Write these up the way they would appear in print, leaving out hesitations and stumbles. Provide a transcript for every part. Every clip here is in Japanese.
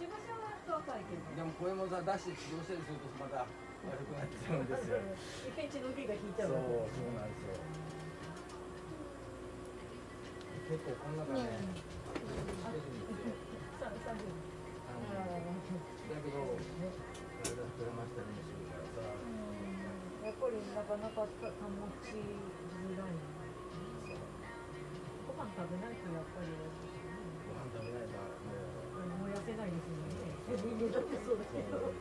ちばしは若いけど。 でもこれもさ出して治療したりするとまた悪くなっちゃうんですよ。 一回血の気が引いちゃう。 そうなんですよ。結構この中ね、してるんですよ。だけど体膨らましたりもするからさ。 やっぱりなかなか保ちづらい。ご飯食べないとやっぱり。 ご飯食べないともう痩せないですよね。人間だってそうだけど。 だ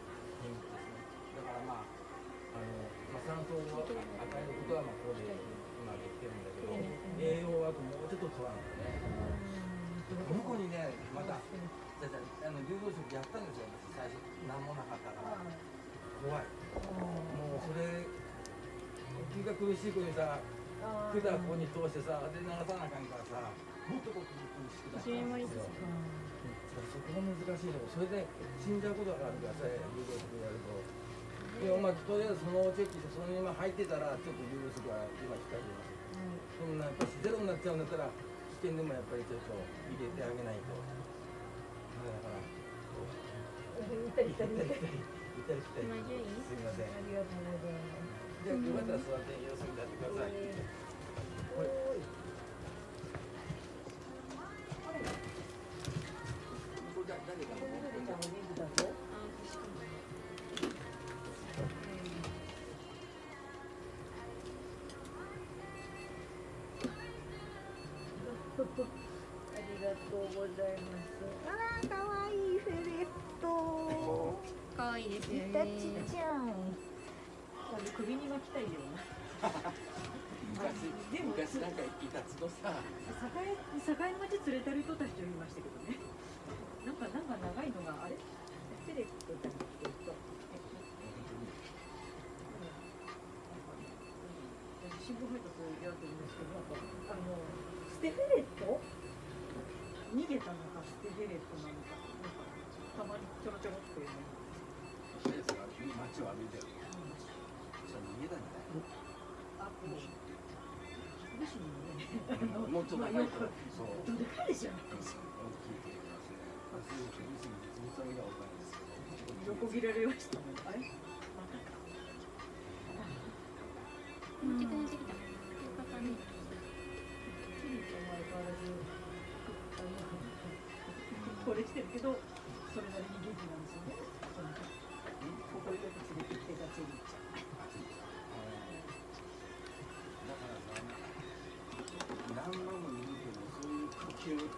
から酸素を与えることはこうで今できてるんだけど、栄養はもうちょっと取らないとね。この子にね、また流動食やったんですよ。最初何もなかったから怖い。もうそれ気が苦しい子にさ、管ここに通してさ、で流さなあかんからさ、もっとこう苦しくなったんですよ。そこが難しいの。それで死んじゃうことがあるからさ、流動食やると。でもとりあえずそのチェックしてその今入ってたらちょっと流動食は今控えてます。そんなやっぱゼロになっちゃうんだったら危険でもやっぱりちょっと入れてあげないと。だから行ったり来たり。すみません。 ありがとうございます。 じゃあよかったら座って様子見てやってください。誰かの。 ありがとうございます。ああ、可愛いフェレット。 可愛いですよね。 イタチちゃん。首に巻きたいよ。 昔なんかイタチとさ。 境町連れてる人たちを見ましたけどね。なんか長いのがあれ？フェレットだっけと。新聞配達やってるんですけど、ステフェレット？逃げたのかステフェレットなのか、たまにちょろちょろってね。 街を歩いてる。それ逃げたんじゃない？ あ、武士にね。 もうちょっと前から。そう。 どでかいでしょ。 大きいと言いますね。 横切られましたね。あれ？ 大きくなってきた。よかったね。 これしてるけど、それなりに元気なんですよね。ここよく連れてきてたチェリーちゃん。 だからさ、何万も見るけど、そういう呼吸が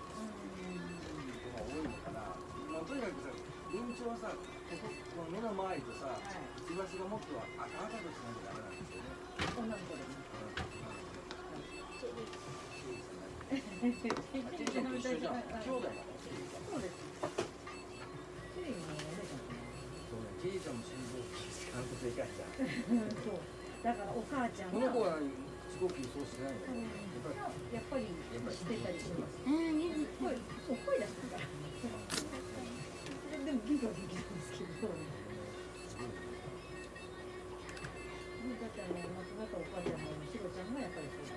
多いのかな。とにかくさ、認知はさ、この目の周りとさ、くちばしがもっと赤々としなきゃダメなんですよね。 女の子でね。そうです。 チェリーちゃんと一緒じゃん。兄弟だから。 そうです。チェリーのお姉ちゃん。 そうね、チェリーちゃんも心臓ちゃんとでかいじゃん。 そう。だからお母ちゃんこの子はすごくそうしないの。 やっぱりしてたりします。 声出してるから。でも元気は元気なんですけど。だって亡くなったお母ちゃんのシロちゃんがやっぱりそうです。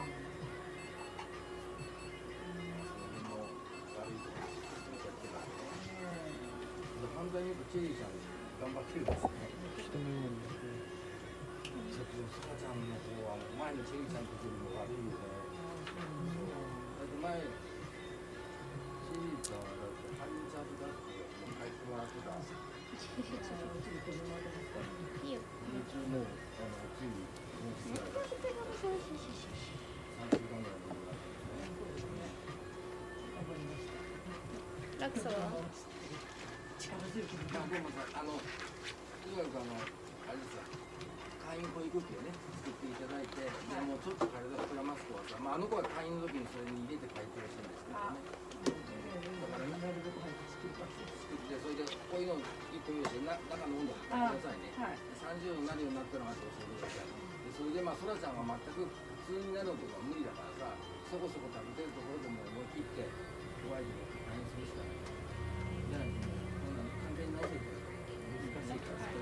反対に言うとチェリーちゃん頑張ってるんですね。人のように。スカちゃんの方は前のチェリーちゃんとよりも悪いよね。だって前チェリーちゃんはだってハリーちゃんとだって帰ってもらってた。 いいよ。 日中もついに3週間ぐらい落差は？ 力強く。 でもさとにかくあれですよ。会員保育器をね作っていただいて、もうちょっと体膨らます子はさ、あの子は会員の時にそれに入れて会計をしてるんですけどね。だからなるべく早く作ってそれでこういうの一個用意して中の温度測ってくださいね。30度になるようになったらまた教えてください。それでそらちゃんは全く普通になることは無理だからさ、そこそこ食べてるところでも思い切って弱いけど会員するしかない。じゃないとこんなの完全に直せるから難しいから。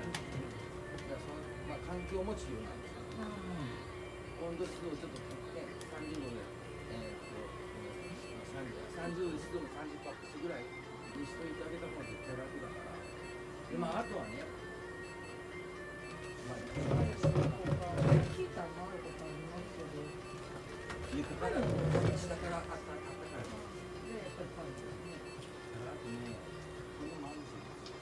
環境も重要なんですよ。温度湿度をちょっと切って30度で30度で湿度の30%ぐらいににしといてあげた方が絶対楽だから。でまああとはね、まあ聞いたのあることありますけど、 床から下からあったかい。 でやっぱりパンですね。 あとね、これもあるんですよ。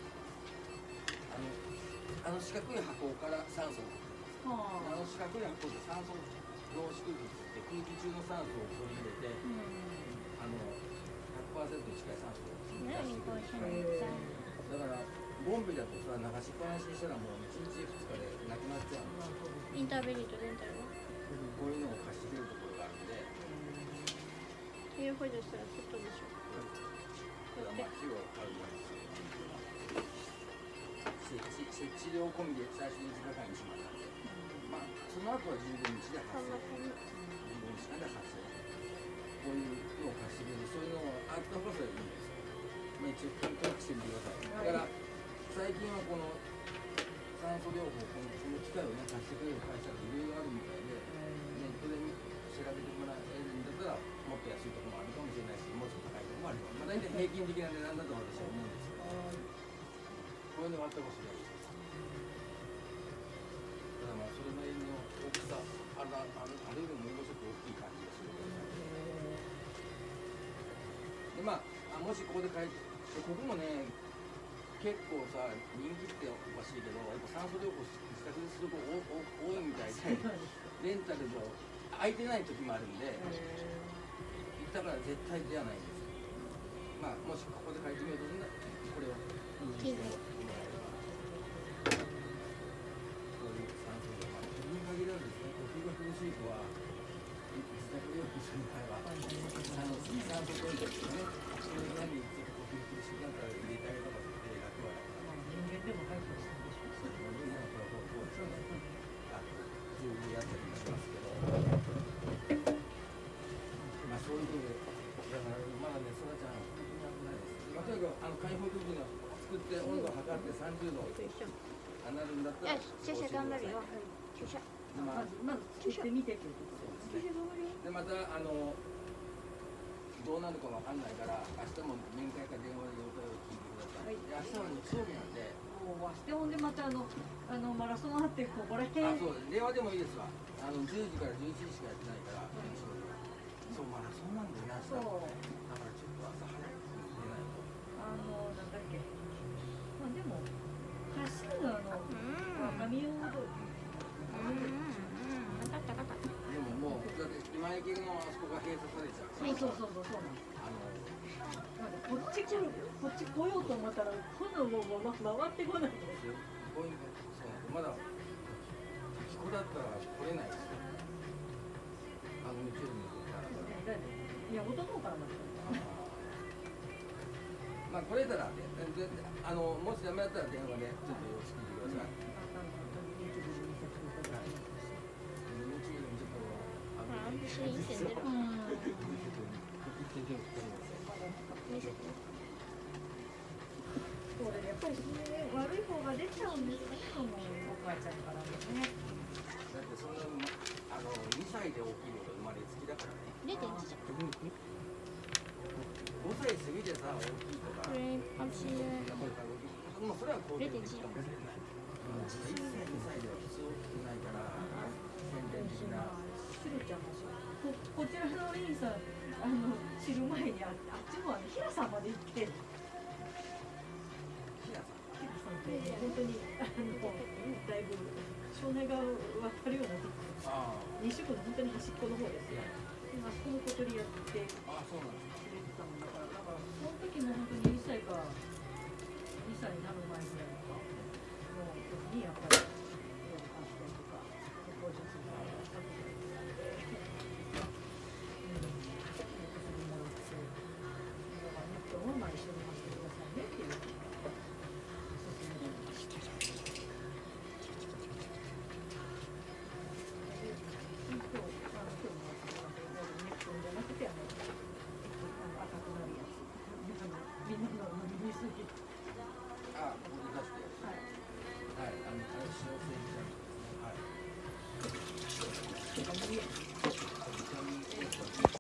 四角い箱から酸素。 はあ。 四角い箱で酸素濃縮器って空気中の酸素を取り入れて、100% に近い酸素を出してくる。だからボンベだとさ、流しっぱなしにしたらもう1日2日でなくなっちゃうの。 インターベリーとデンタルはこういうのを貸してくれるところがあるんで、 栄養補助したらセットでしょ。 これはまあ費用かかるんです設置料込みで最初に1時間にしまったんで、まあその後は15日で発生、15日間で発生、こういうのを貸してくれる、そういうのがあった方がそれはいいんですよ。まあ一応登録してみてください。だから最近はこの酸素療法、この機械をね貸してくれる会社っていろいろあるみたいで、ネットで調べてもらえるんだったらもっと安いところもあるかもしれないし、もうちょっと高いところもあるかも。まあ大体平均的な値段だと私は思うんですけど、こういうのがあったかもしれない。ただまあそれなりの大きさ、ある意味もうちょっと大きい感じがする。でまあもしここでここもね結構さ人気っておかしいけど、やっぱ酸素療法自宅ですると多いみたいで、レンタルも空いてない時もあるんで、だから絶対じゃないんですよ。まあもしここで借りてみようとするならこれを入院してもらえれば、そういう酸素療法、自分に限らずですね、呼吸が苦しい人は自宅療法する場合は酸素ポイントですよね。それなりにちょっと呼吸苦しくなったら入れてあげた方が絶対楽は楽。 人間でも入ってますんでしょ。 自分でやったりもしますけど、まあそういうことで、だからまだね、そらちゃん、本当に危ないです。まあ、とにかく開放空気の作って温度を測って30度なるんだったら、 注射頑張るよ。注射。 まず作ってみてっていうことですね。 でまたどうなるかわかんないから、明日も面会か電話で予定を聞いてください。で明日は日曜日なんで。 もうしてほんでまたマラソンあってここら辺。 そう電話でもいいですわ。10時から11時しかやってないから、そうマラソンなんだよな。そう。だからちょっと朝早く出ないと。 なんだっけ。まあでも走るの若宮大通り。 分かった分かった。 でももうだって今池のあそこが閉鎖されちゃう。 そうなんです。こっち来ようと思ったら今度も回ってこないんですよ。 こういうそうまだここだったら来れないですよ。日曜日に来たら。 いや男からまで。 まあ来れたらね、もしダメだったら電話でちょっと様子聞いてください。 私いい線出る。 これやっぱり悪い方が出ちゃうんですね。お母ちゃんからですね。 だってそんな2歳で起きる生まれつきだからね。 0.1じゃん。 5歳過ぎてさ大きいとか。 これ私もうそれはこういうかもしれない。1歳2歳では普通大きくないから。先天的な。 シロちゃんもこちらのレインさん知る前にあっちも平さんまで行って。本当にだいぶ少年が分かるようになってきて、西区の本当に端っこの方ですよ。今そこの小鳥やってくれてたもんだから、その時も本当に1歳か2歳になる前ぐらいかの時にやっぱり。